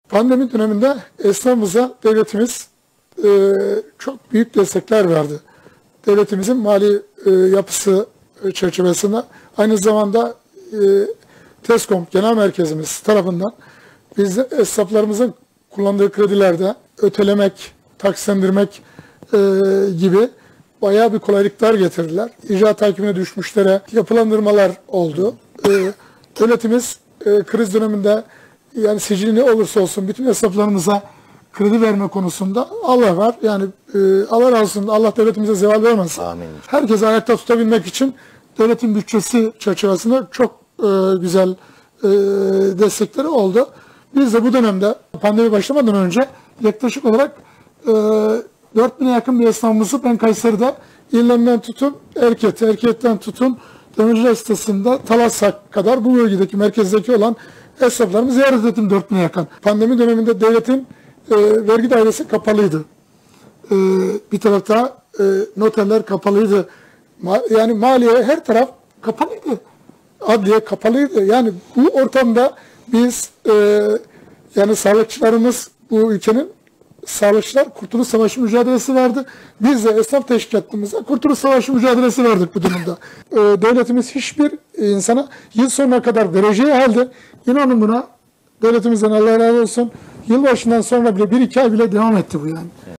Pandemi döneminde esnafımıza devletimiz çok büyük destekler verdi. Devletimizin mali yapısı çerçevesinde aynı zamanda TESKOM Genel Merkezimiz tarafından biz de esnaflarımızın kullandığı kredilerde ötelemek, taksitlendirmek gibi bayağı bir kolaylıklar getirdiler. İcra takibine düşmüşlere yapılandırmalar oldu. Devletimiz kriz döneminde yani sicili ne olursa olsun bütün esnaflarımıza kredi verme konusunda Allah var. Yani Allah razı olsun. Allah devletimize zeval vermesin. Amin. Herkesi ayakta tutabilmek için devletin bütçesi çerçevesinde çok güzel destekleri oldu. Biz de bu dönemde pandemi başlamadan önce yaklaşık olarak 4000'e yakın bir esnafımızı ben Kayseri'de İllem'den tutun Erkek'ten tutun Demirciler sitesinde Talas'a kadar bu bölgedeki merkezdeki olan esnaflarımızı ziyaret ettim 4000'e yakın. Pandemi döneminde devletin vergi dairesi kapalıydı. Bir tarafta noterler kapalıydı. Yani maliye her taraf kapalıydı. Adliye kapalıydı. Yani bu ortamda biz yani sağlıkçılarımız bu ülkenin sağlıkçılar Kurtuluş Savaşı mücadelesi verdi. Biz de esnaf teşkilatımıza Kurtuluş Savaşı mücadelesi verdik bu durumda. Devletimiz hiçbir insana yıl sonuna kadar vereceği halde inanın buna devletimizden Allah razı olsun yılbaşından sonra bile 1-2 ay bile devam etti bu yani.